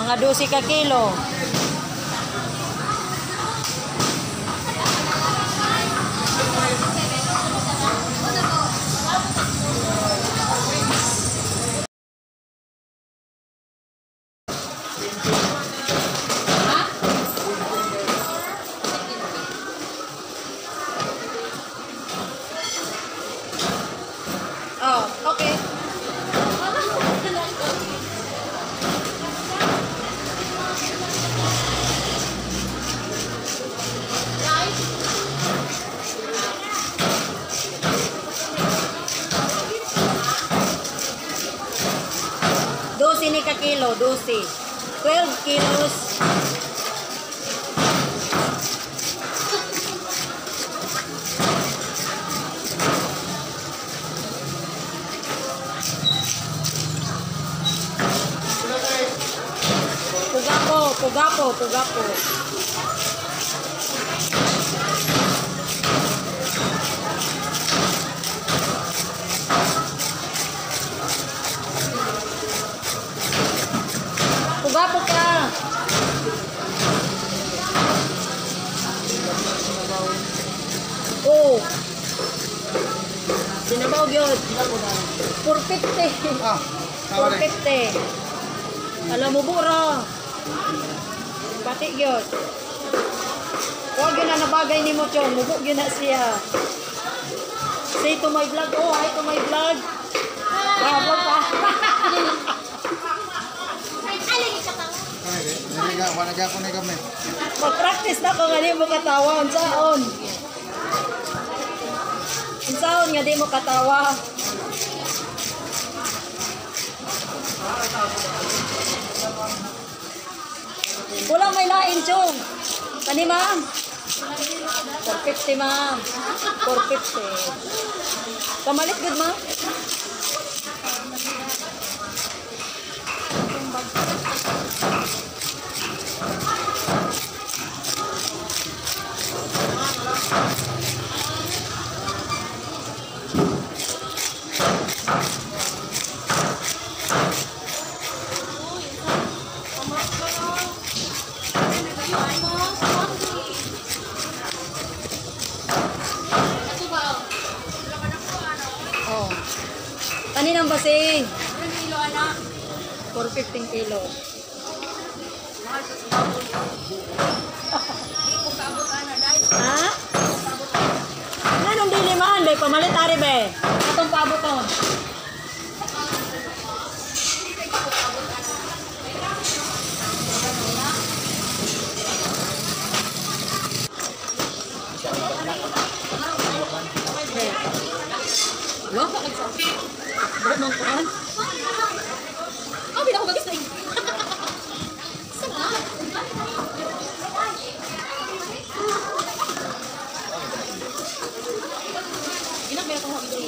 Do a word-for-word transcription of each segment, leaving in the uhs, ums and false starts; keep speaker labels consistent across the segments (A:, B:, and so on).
A: Mga dose ka kilo. Oh, okay. Dosi ni ka kilo, dosi. twelve kilos. Pugapo, pugapo, pugapo. Pugapo ka. Oh. Sinabaw gyud. four fifty.
B: Ah,
A: four fifty. Alam mo bura. Pati gyud. Huwag yun na nabagay ni mo, Chong. Mubog yun na siya. Say to my vlog. Oh, hi to my vlog. Ah, vlog pa. Mag-practice na ko nga di mo katawa. Unsaon? Unsaon nga di mo katawa. Kulang may lain, Chong. Kani, ma'am? four fifty, ma'am. four fifty. Kamalit good, ma'am? Oh. Kaninang basing?
C: Kilo, anak.
A: four fifty kilo. Ha? Anong dili man? Be, pamalit ari be. Atong paaboton. Wala ka nagsabi. Wala mong kuhan.
C: Oh, bila ko bagis na yun. Inak meron kong hobby.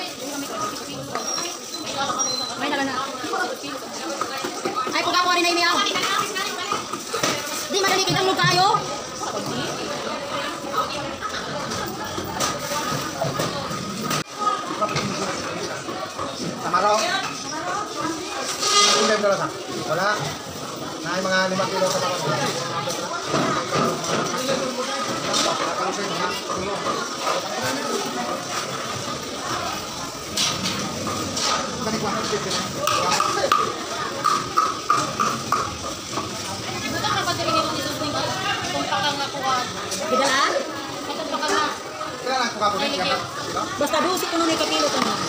C: May nalang na. Ay, kung ako rin na imiyaw. Di madali kitang mong kayo.
B: Tamaraw. Hindi mo lang. Wala. Naay mga lima kilo sa mga. Balik ko.
C: Buta ka pa diri nito dito ning kung pakang nakuha.
A: Gidalaan?
C: Kung pakang na.
B: Kaya lang ko ka ko.
A: Basta dosi ko nun ka kilo to mo.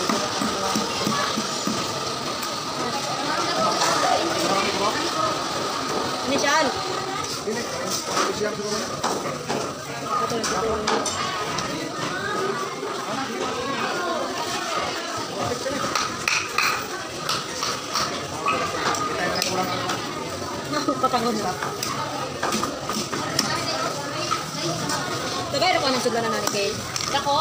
A: Initial.
B: Ini siap siguro.
A: Betul, betul. Patangon mo. Tagay ro ka nang sudlanan na ni kay.
C: Dako.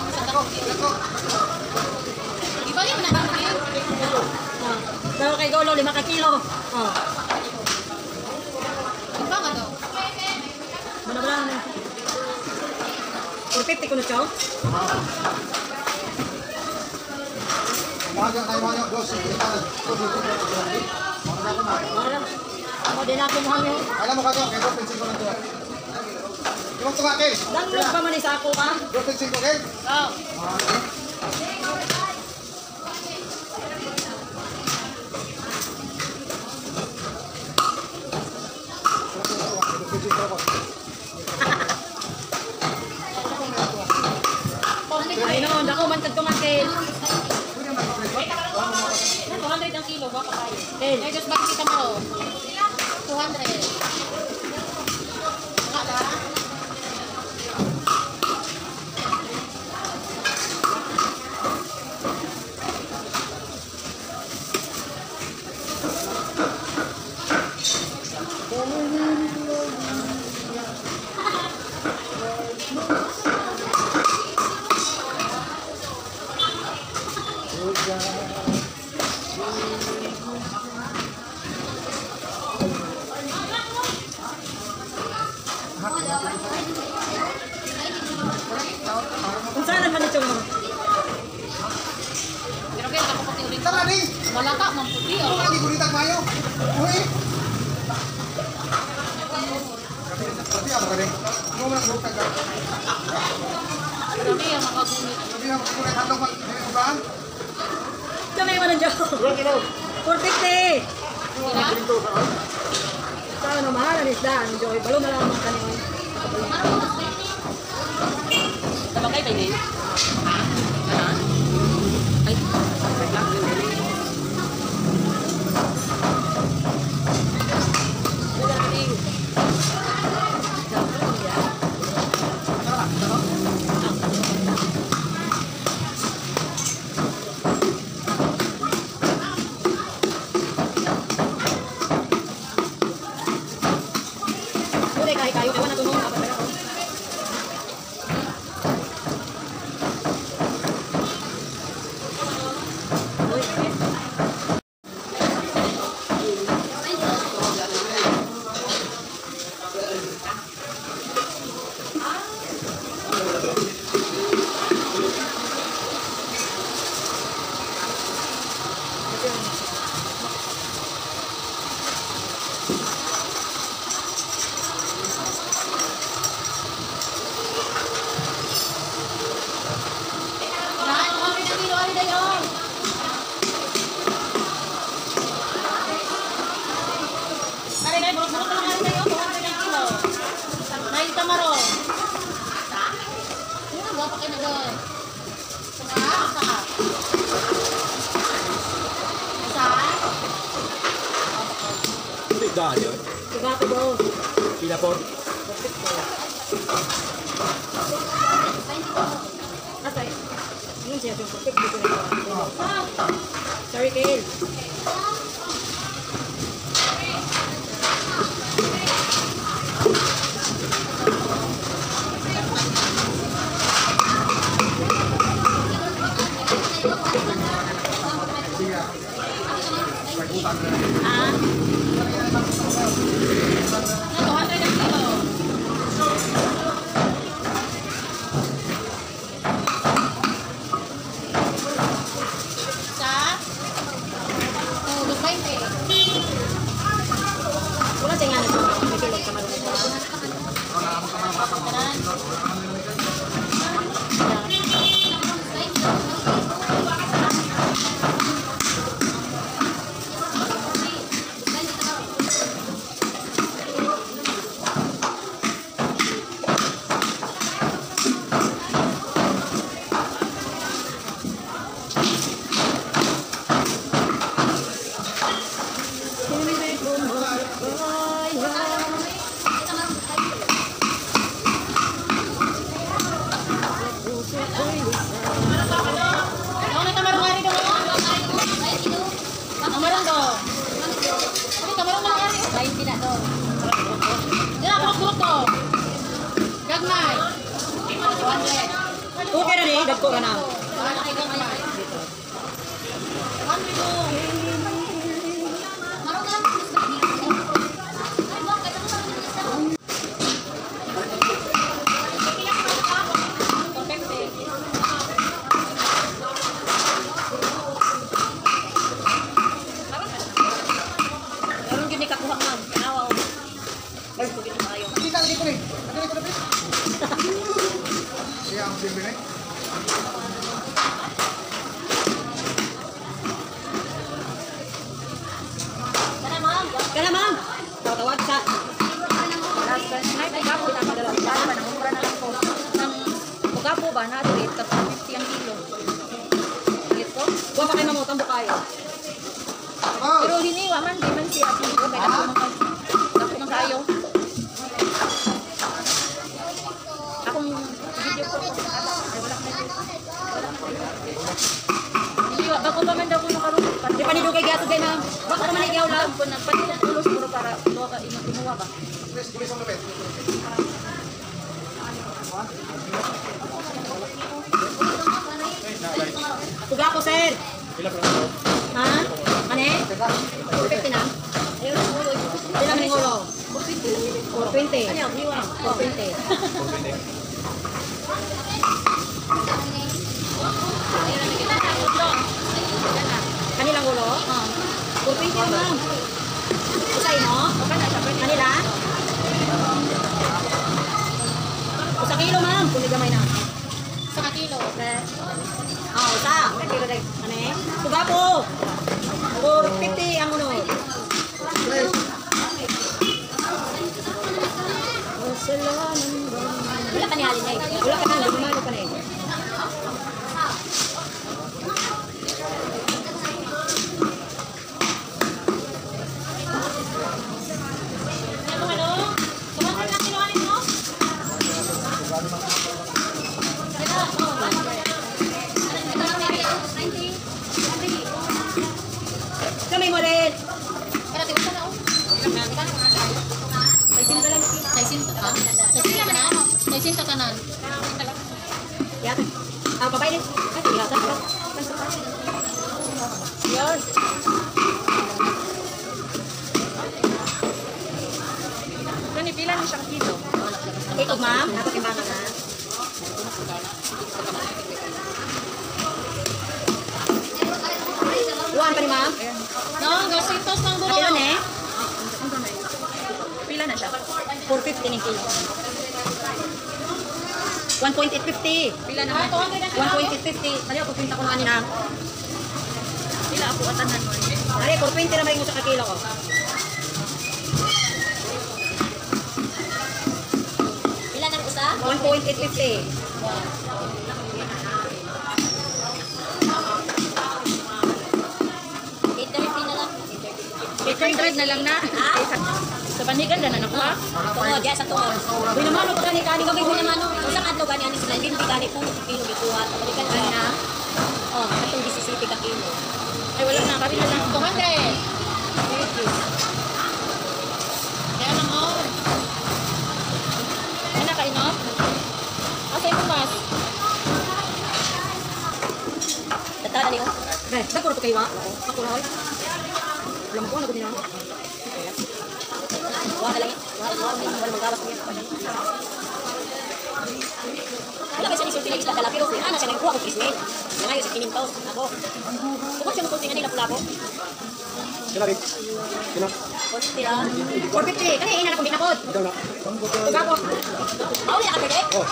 A: Daw kay Golo Ikaw, lima ka kilo. Oh.
C: Ang banga daw.
A: Mana-mana na. four fifty ko na, Chow.
B: Baga tayo mga dos.
A: Mara. Ako din ako mo hangyo.
B: Alam mo ka to, kaya dos point five lang to. Yung tunga kay.
A: Download pa man sa ako ka.
B: dos point five kay.
C: Oh.
A: Ay no, dako man tagtong akin.
C: two hundred ang kilo ba kayo?
A: Kel.
C: Eh, just bakit kita mo? two hundred. Wala.
A: Kung saan naman ito mo?
C: Pero kaya ako pati ulit.
B: Tara ding.
C: Malata ng puti
B: Ano
C: oh.
B: lagi gunitan mayo? Uy. Tapi apa kadeng? Mo man gud tag.
C: Grabe ang makagunit.
B: Tapi ang kulit handog mag dili ba?
A: Kamay mo na dyan. four fifty.
C: Sila?
A: Saan na mahal ang isda? Ang Joy. Balo na lang ang kanyon.
C: Tabagay tayo din. Ay, wait lang.
A: Uy, kahit kayo. Ewan na tunong. Dapat pala ko. Uy, okay.
C: Lahat, two hundred ang kilo. Ano tayo? Ari, dahil bulok-bulok na lang ano tayo. two hundred ang kilo. Nine tamaro. Ano, guwapa kayo na doon. Saka, saka. Saan?
B: Hindi dahil yun.
A: Diba ako bro?
B: Pila po.
A: Atay. Ano siya? Yung perfect dito na ito. Sorry, Kale. Ah?
C: two hundred ang kilo. Sa? Oh, lupay eh.
A: Wala siya nga nito. May kilog ka marunong sa
C: Kanan. Ano na tamarong ari daw? Tamarong daw. Ano tamarong lang ari? Lain tidak daw. Dila bulok-bulok daw. Gagmay.
A: Okay na ni, dagko ka na.
C: Wala kay gagmay. One kilo.
B: Bibili.
C: Kana ma'am.
A: Kana ma'am. Tawag sa.
C: Gapo na padala ba nang mura na lang ko. Nang gapo ba na rate ka fifty ang kilo. Ito.
A: Kuha pa kayo mamutang bukayo.
B: Oh!
C: Pero hiniwa man di man siya hindi ko kaya ako man gapo man kayo. Akong video ko ay wala ka na. Hindi ba ko pa man daw ko nakaroon.
A: Di pa ni Dugay gato kay ma'am. Baka naman igaw lang.
C: Ko nagpatilan ulos puro para do ka inyo kumuha ba.
B: Please, give me some lupit.
A: Tuga ko, sir. Ha? Ane? four fifty na? Ilan man yung ulo? four twenty. four twenty. Kanilang ulo? four twenty yun, ma'am. Usay mo? Kanila? Usa kilo, ma'am. Kung gamay na.
C: Sa kilo.
A: Ah, usa. Kilo day. Ano eh? Tuga po. four fifty ang uno.
C: Wala pa ni Halin ay.
A: Wala ka na, lumano ka na eh.
C: Ano ano? Kumain na kilo ano mo?
A: Kami mo rin.
C: Para tingnan na oh. Saisinta lang. Saisinta ka? Saisinta ka na? Saisinta ka na?
A: Yan. Ah, babay din. Ay, tingnan ka. Yan.
C: Kani pila ni siyang kilo?
A: Ito, ma'am. Napatimbangan na. Luan pa ni ma'am.
C: No, gasitos ng
A: At ilan eh?
C: Pila na siya?
A: four fifty ng kilo. one point eight fifty.
C: Pila na ba?
A: one point eight fifty. Ano yung pupunta ko na kanina?
C: Pila ako atanan mo.
A: Ari, four twenty na may mo sa kakilo ko.
C: Pila na usa?
A: one point eight fifty.
C: eight thirty na lang.
A: eight hundred na lang na.
C: Sa panigan na na nakuha?
A: Oo, diya sa tuwa. Uy naman, ano ka ni kani kami ko naman. Usang adlaw gani ani sila bin bigani ko kilo bituwa. Panigan gani na. Oh, katong disisiti ka kilo.
C: Ay wala na, kapila lang. two hundred. Kaya lang oh. Ano ka inom? Asa yung bukas?
A: Datada ni ko. Eh, dako ra to kay wa. Ako ra hoy. Alam ko na ko dinang. Wa na lang. Wa wa wala magawas niya. Wala kasi ni sulti lagi sa dala pero ana siya nagkuha ko Christmas. Nangayo sa kinintaw ako. Kung siya magkunti nga nila pula ko.
B: Sila rin. Sila.
A: four fifty. Kani ina na kumbina ko.
B: Ikaw na.
A: Tuga ko.
C: Oh, ya ka pwede?
B: Oh.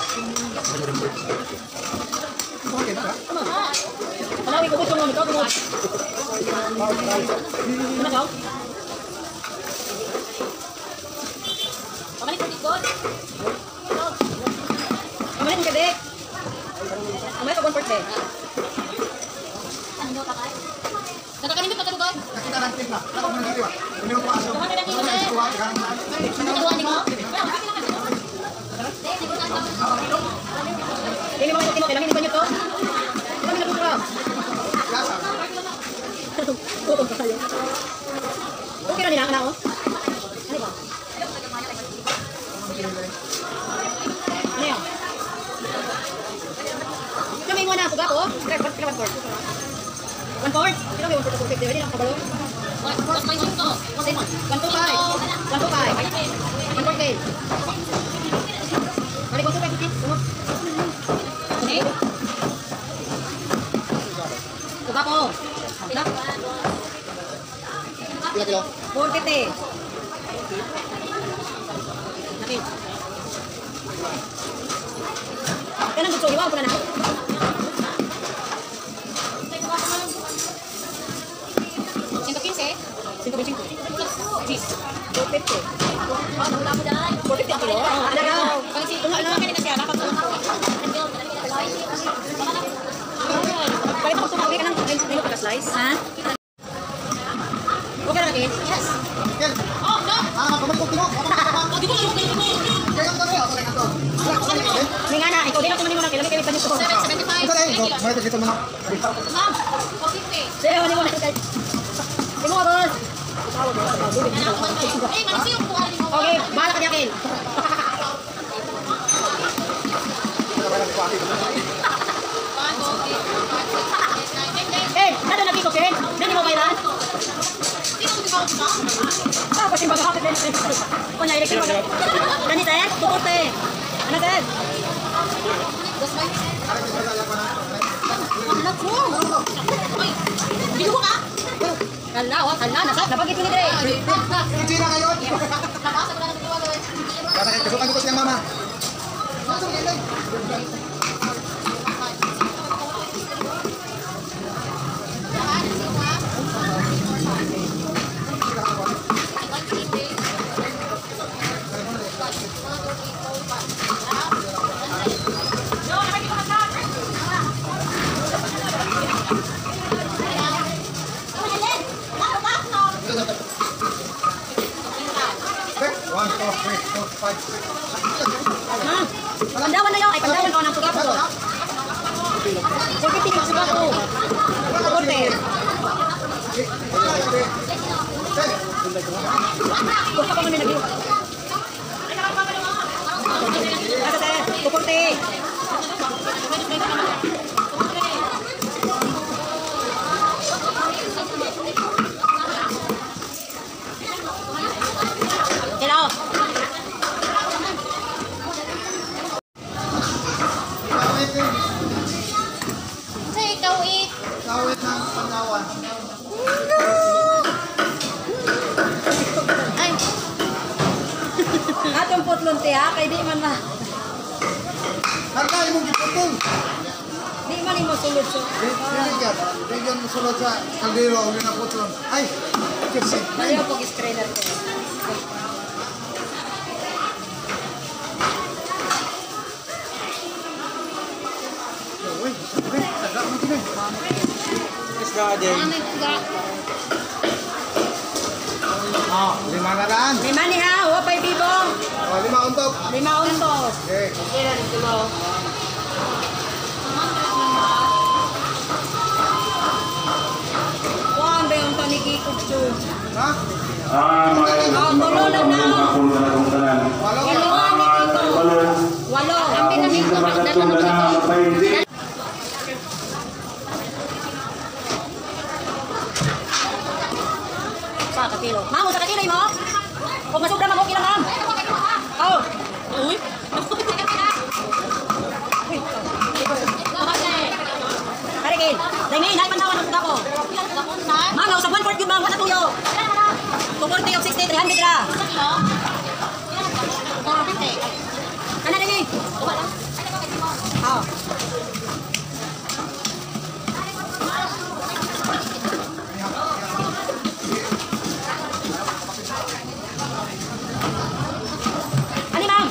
B: Okay na ka?
A: Palawi ko gusto mo nito mo. Ano ka?
C: Pabalik ko dito.
A: Kamalit ka dik. Kamalit ko one forty.
C: Ano ka kay? Nagkakanimit pa kadugod.
B: Nakita lang tip na. Ako na dito. Ini ko aso.
C: Kuha na lang dito, sir.
B: Tuwa, ikaw na.
C: Tuwa ni mo?
A: Dili mo ko timo kailangan ba niyo to? Kami na putro.
B: Lasa.
A: Putong ka kayo. Okay na nila kana oh. Ano ba? Ano yan? Kami mo na tuga ko. Kaya one fourth. One fourth? Kailan may one fourth to fifty? Hindi lang kabalo.
C: One to
A: One two five. One two five. One fourth eight. Balik one two five. Tumot.
C: Ano?
A: Tuga ko. Tuga.
B: Ilang kilo?
A: four fifty. Natin. ka nang gusto, iwan ko na na.
C: Cinco quince.
A: Cinco cinco.
C: Cheese.
A: Four fifty. Four fifty ang kilo? Oo, ano daw?
C: Kasi kung ano kanina siya nakatulong ko.
A: Bakit ako tumawi ka ng nilo pagka-slice? Ha? Okay na natin?
C: Yes.
B: Ken,
C: Oh, no.
B: ah, pamagkot mo.
C: Oh, di ko lang ko ko.
B: Kaya ka rin, okay ka to.
A: May nga na, ikaw din ako manimo na kailan kayo pa nito.
C: seven seventy-five.
B: Ito rin, ito, may dito mo na.
C: Ma'am, four fifty.
A: Sige, wala mo na kay. Imo ka boss.
C: Eh, man siyo ko ali mo.
A: Okay, bahala ka diyan. Eh, nado na dito, Ken. Dili mo kailan? Ah, kasi maghahapit din. Kunya ilek mo. Dani tay, tukote. Ano tay?
C: Anak mo. Oy, bigo ka?
A: Kala, wa kala na sa napagit ni dire.
B: Hindi na ngayon.
C: Nabasa ko na ng tiwala.
B: Kaya kaya kasukan ko siya mama. One, two, three, four, five, six.
A: Ha? Pandawan na yun. Ay, pandawan ko ng sugat ko. Forty ng sugat ko. Forty. Gusto ko namin nag-iwa. Asa tayo? Forty. Hello.
C: Say ikaw eh.
B: Kawit ng Pangawan.
C: Ay,
A: Atong putlon ti ha, kay di man ma.
B: Harga imong giputol.
A: Di man imo sulod so.
B: Bigyan, bigyan mo sulod sa kaldero ang ginaputol. Ay, kasi.
A: Mali ako pag-strainer ko.
B: Uy, uy, taga mo din.
C: ano ito?
B: Ah, lima na daan.
A: Lima ni ha, huwag pa'y bibong.
B: Oh, lima untok.
A: Lima untos.
B: Okay.
A: Okay na dito mo. Kuhaan ba yung panikikog siyo?
B: Ha?
D: Ah, mga
A: Oh, tulo lang na.
D: kapul na akong tanan.
B: Walo ka.
A: Walo ni Tito.
D: Walo.
A: Walo.
D: Ang pinakita ko na dalawang mapahindi.
A: Sa kakilo. Mamo, sa kakilo mo? Kung masubra mo, okay lang ma'am. Oh. Uy. Karikin. Dahil ngayon, pandawan ang suga ko. Mamo, sa one fourth yun ma'am, wala tuyo. two forty of sixty, three hundred ra. Ano na yun? Oh. Ano ma'am?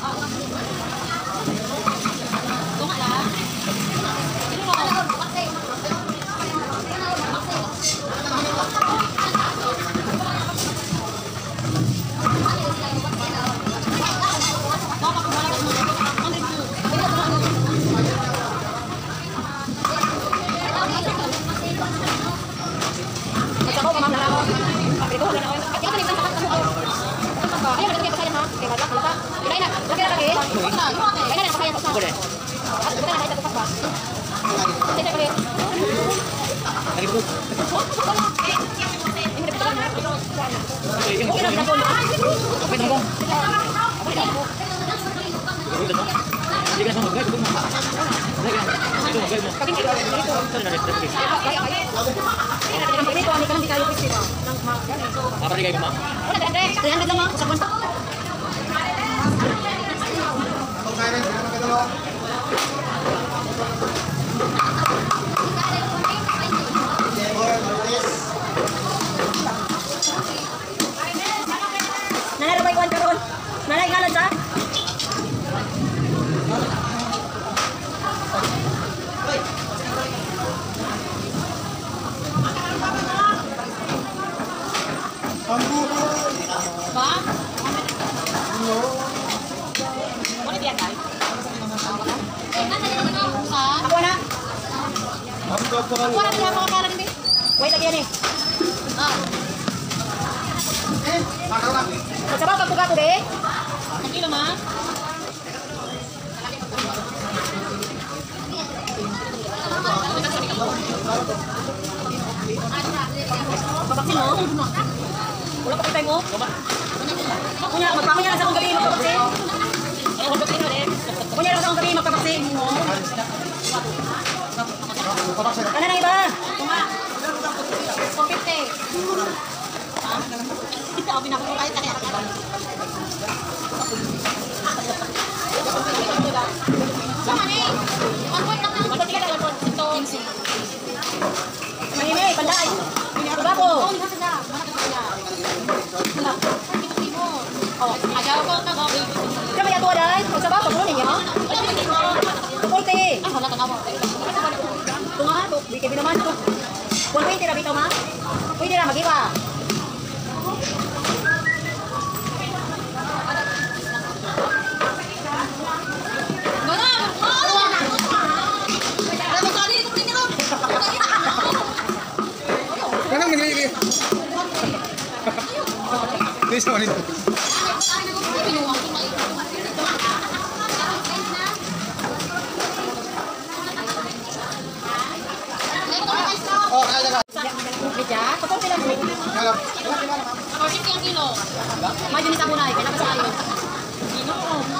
A: Magsabaw ka ma'am na ako. Paprito ko na ako. At yung kanina sa kasama ko. Ayun, nagkakita pa yan ha. Okay, wala, wala. Ilay na. Okay na lagi. Ayun na, nakakaya ko sa. At buta na kahit nagpupas ba? Sige, sige. Lagi po. Okay na, pinapon. Okay na po. Okay na po. Hindi ka na mag-guide. Ito mag-guide mo. Kapinti ko. Dito, hindi ka lang di tayo festival.
D: Apa rin kayo ma?
A: Wala, three hundred lang mga sabon.
B: Ako kaya rin, sino na kayo dalawa?
C: Wala niya mga kalan din.
A: Wait lagi yan eh.
C: Ah,
B: Eh, makakaroon na.
A: Magsabaw kag buga ko de.
C: ang kilo ma.
A: Papaksin mo. Wala pa kitay mo. Kunya, magpakunya lang sa akong gabi magpapaksin. Ano magpapaksin mo de? Kunya lang sa akong gabi magpapaksin.
B: Papaksin.
A: Ano na iba?
C: Tunga. four fifty. Ha? Ito, binakuha tayo tayo. Sama ni. One point lang. One point lang. One point. Ito.
A: Mahime, panday. Buga ko.
C: Oh, hindi na. Mana ka sila. Wala. Ito timo. Oh, ayaw ko ta go.
A: Kaya may atuwa dahil. Magsabaw kag mo ninyo.
C: Wala man dito.
A: Pulte.
C: Ah, wala ka na mo.
A: Tunga ha, bigay mo naman ito. one twenty na bitaw ma. Pwede na mag-iwa.
C: Gana. Ay, masali ko din ako.
B: Kanang naglili. Hindi siya manito.
C: Binuwang ko na.
B: Oh, kaya ka.
A: Bidya, kapunti lang.
B: Kaya.
C: four fifty ang kilo.
A: May yun isa muna eh, kaya napasayo.
C: Kilo.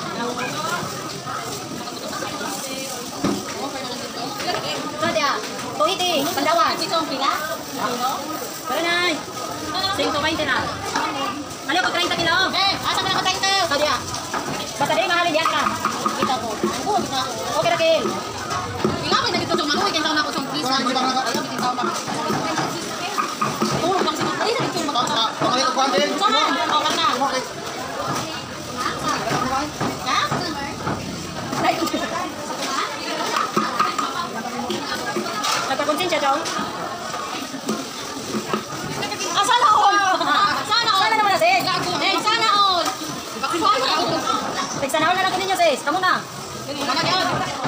A: Sadya, tuhiti, pandawan.
C: Ito ang pila. Kilo.
A: Pero nay, singko twenty na. Ano pag thirty kilo?
C: Eh, asa ka na ka tayo?
A: Sadya, basta din mahalin yan ka.
C: Kita ko. Oo, kita ko.
A: Okay na kill.
C: Pila ko na dito sa maluwi kaya na ako sa please.
B: Wala, hindi ba ka-
C: Ayaw bitin tao ba? Oo, bang sino? Ay, dito yung mga.
B: Pakalit ko kuwantin.
C: Sama, okay na.
B: Okay.
C: Ha?
A: Nagpakonsensya daw.
C: Ah, sana all. Sana all.
A: Sana naman na sis.
C: Eh, sana all. Sana all.
A: Tigsanahon na lang ko ninyo sis. Kamu na.
C: Mana yun?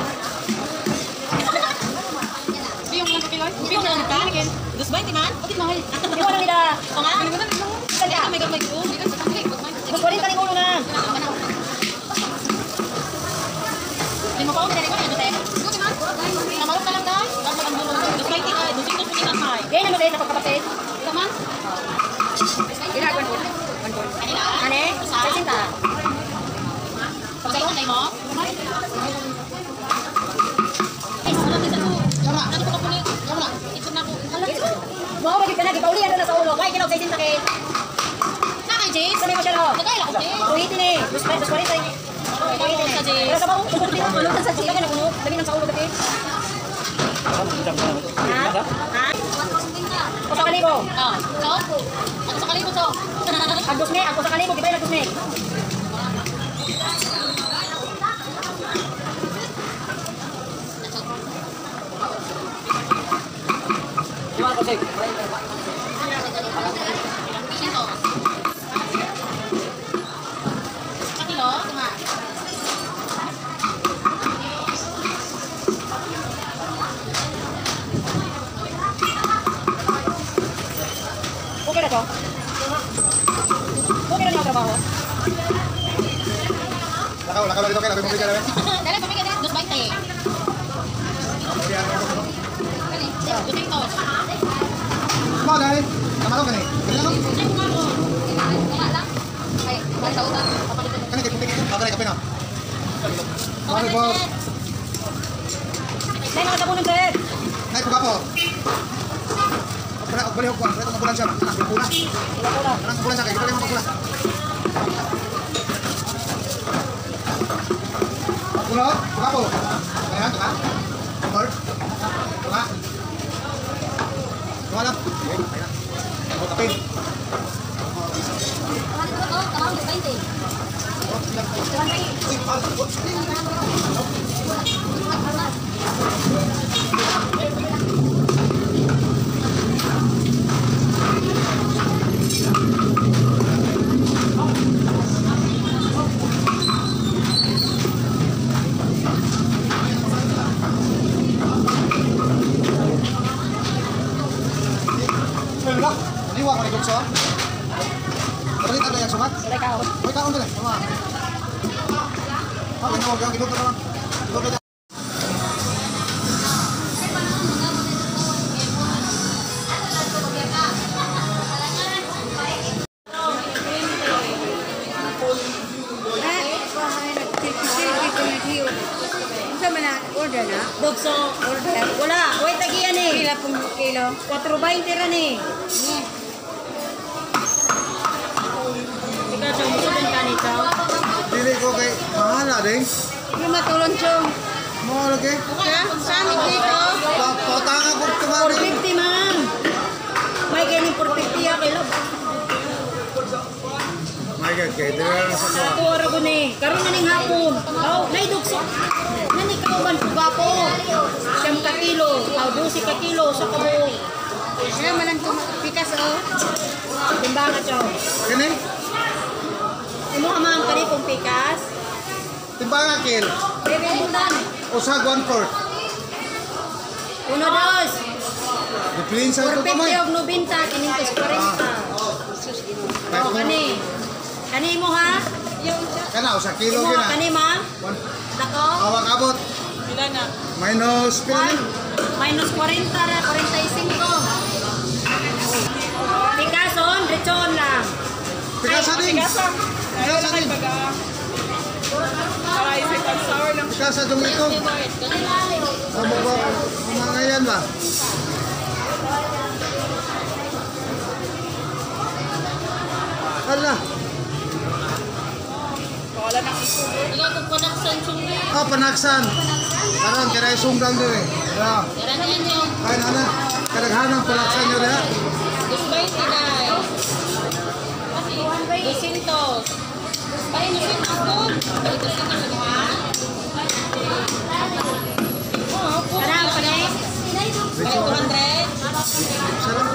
C: Biyong lang kilo? Biyong lang ka? Dos twenty man? Okay, mahal.
A: Iwan na nila.
C: O nga? Sadya. May gamay ko.
A: Mas forty ning ulo na.
C: Hindi mo pa ako pinari ko na ito, namalok ka lang dahil. Bago ang dulo. Dos twenty ka. Dos ito po kinasay.
A: Ganyan mo sis, napagkapatid.
C: Taman? Kanina?
A: Ane? Sesinta.
C: Pagkain na mo? Eh, sarap din sa to. Ano ko kapulit? Wala. Ito na ko.
A: Mga bagay ka na, gipaulihan na sa ulo. Kaya kinaw sesinta kay.
C: Nakay, Jace?
A: Sabi mo siya no.
C: Nagay lang ko, Jace.
A: Tuhiti ni. Mas mas forty ni.
C: Ito sa Jace.
A: Pero sa bawang tungkol din ako. Ano sa Jace? Lagi na kuno. Lagi nang sa ulo dati. Ha? Ha? O sa kalibo.
C: Ah, so? Ano sa kalibo to?
A: Agos ni, ako sa kalibo. Kita yung agos ni. Gimana kau sih?
C: Ito. Sa kilo? Tama.
A: Okay na to? Okay na niya ang trabaho?
B: Lakaw, lakaw lagi to kaya. Labi mo bigyan namin.
C: Dala, pamigay na. Dos twenty. Dos ito.
B: Mga dahil. Tama to kanil. Kanil lang.
C: Ay, kumaro. Wala lang. Ay, wala sa utak. Papalitan mo.
B: Kanil, kanil. Pagkaray, kape na.
C: Okay,
B: po.
A: Nay, mga tabunan sir.
B: Nay, puga po. Pagkala, balik ko. Pagkala, mabulan siya. Anak, pula.
A: Wala ko lang.
B: Anak, mabulan siya. Kaya pagkala, mapula. Pula, puga po. Ayan, puga. Pula. Puga. Puga lang. Okay, okay na. Ako, kape. Uy, ah, ko ni Gutso. Balik ada yang sumat.
A: Wala ka.
B: May kaon din. Tama. Ah, ano wag gito naman. Ito
A: Order na? Dogso. Order. Wala. Wait, tagiyan eh. Kila pong kilo. four twenty rin eh. Ikaw, Chong, musutin ka ni Chong.
B: dili ko kay mahala din.
A: Hindi matulon, Chong.
B: Mo lagi.
A: Ha? Saan dito?
B: Patanga ko
A: four
B: tumari.
A: fifty, ma'am. May ganyan four fifty ya, kay Love.
B: My God, kay dira na sa ko.
A: Ako, ara ko ni. Karoon na ning hapon. Oh, naidugso. Nani ka uban po gapo. Siyam ka kilo. Aw, dosi ka kilo sa kabo. Kaya malang pikas, oh. Timbangan, Chong.
B: Kini?
A: Imo amang kani pong pikas.
B: Timbangan kil.
A: Bebe butan.
B: Usag one fourth.
A: Uno dos.
B: Dipilin sa
A: four
B: ito
A: fifty
B: kamay.
A: og ninety, quinientos cuarenta. Oh, kani. Kani mo ha?
B: Kana usa kilo
A: Imo
B: gina.
A: kani ma'am?
B: One.
A: Dako.
B: Awak abot.
C: Ilan na?
B: Minus pila
A: One.
B: ni?
A: Minus forty ra, forty-five. Pikason, rechon lang.
B: Pikasa din.
C: Pigasa.
B: Pikasa din.
C: Para isip ang sour lang.
B: Pikasa dong ito. Amo ba? Mga yan ba? Hala.
C: Wala na iso.
A: Ikaw kung panaksan sumbi.
B: Ah, panaksan. Karon kira sunggang dire. Ya.
A: Yaran yan yung
B: Ay nana. Kadaghanang panaksan nyo dire.
A: Duspay tinay. Dusintos. Duspay dusintos doon. Dusintos ha? Karang pa rin? two hundred.
B: Salam.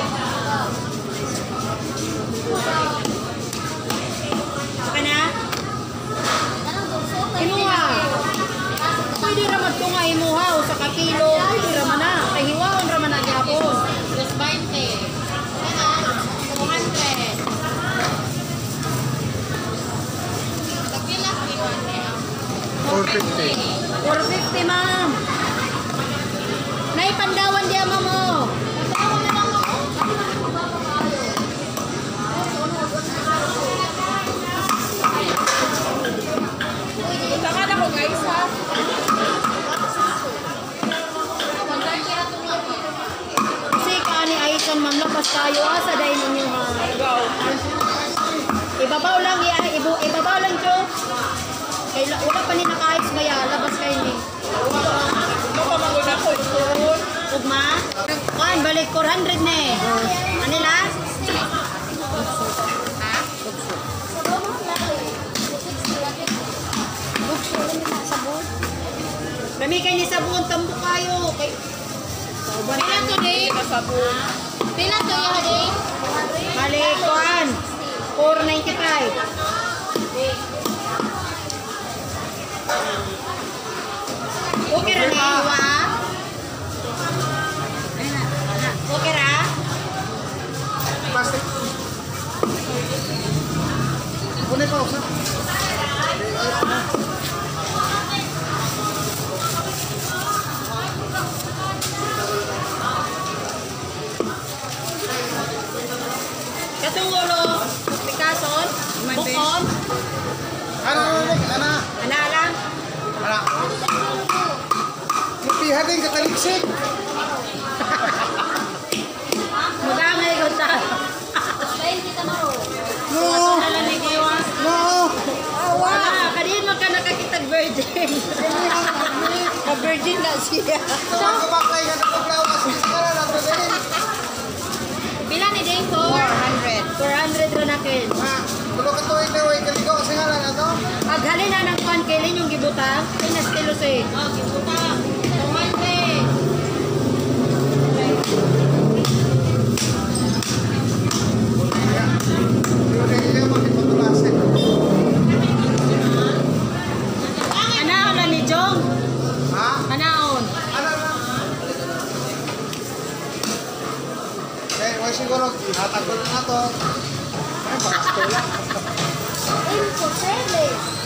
A: Saka na? Imuha. Pwede raman ito nga imuha o sa kakilo. Pwede raman na. Kahiwaon raman na gyapon. Dos twenty. two hundred.
B: four fifty.
A: four fifty, ma'am. Naipandawan diya mo mo.
C: Taka na ko guys ha.
A: Kasi kaani ayton ma'am lapas tayo asa dahil ninyo ha.
C: Go.
A: Ibabaw lang ya, ibu ibabaw lang jo. Kay wala pa ni nakaayos ba ya, labas kayo ni.
C: Ano pa maguna ko ito?
A: Ugma. Kuan balik four hundred na eh. Anila? Ha? Kami kay ni sabon tambo kayo kay Pila to day?
C: Nasabon.
A: Pila to ya day? Balik kuan. four ninety-five. Okay ra ni iwa. Okay ra?
B: Plastic. Kunin pa usa.
A: Katong ulo, pikason, bukon,
B: Ano ano ana?
A: ana lang.
B: Ana. Mupihan din kataliksik.
A: Magangay ko ta.
B: No.
A: Wala lang ni Giwa.
B: No.
A: Wala, kanino ka nakakitag virgin. Ka-virgin na siya.
B: Kabaklay ka sa paglawas. Kala na to din.
A: Pila ni Day? four hundred. four hundred ro nakin.
B: Ah, tulo ka tuig na way kaligo kasi ngala na to.
A: Paghalin na ng kuan kailin yung gibutang, pinas kilos eh. Oh, gibutang. two hundred.
B: Yun ay yung makipaglasin.
A: Anaon na ni Jong.
B: Ha?
A: Anaon.
B: Ano na? Eh, wala siguro. Hatag ko Ato. Ay, bakasto lang.
C: Imposible.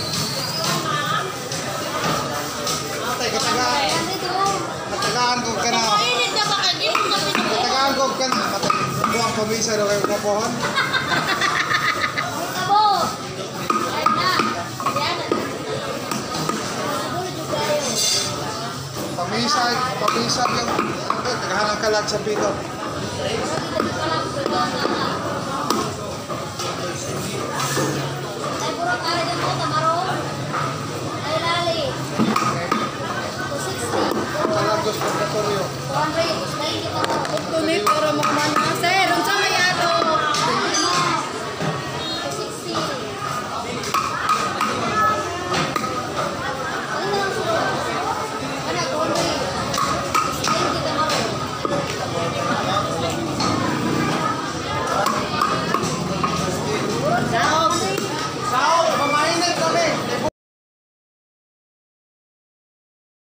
B: Atay, katagaan. Katagaan ko ka na.
C: Mainit na ba kayo?
B: Katagaan ko ka na. Matay. Buwang pamisa daw kayo kumapohan.
C: Abo. Ay na. Yan. Bulod yung kayo.
B: Pamisa, pamisa yung tagahanang kalag sa pito.
C: Hindi ka lang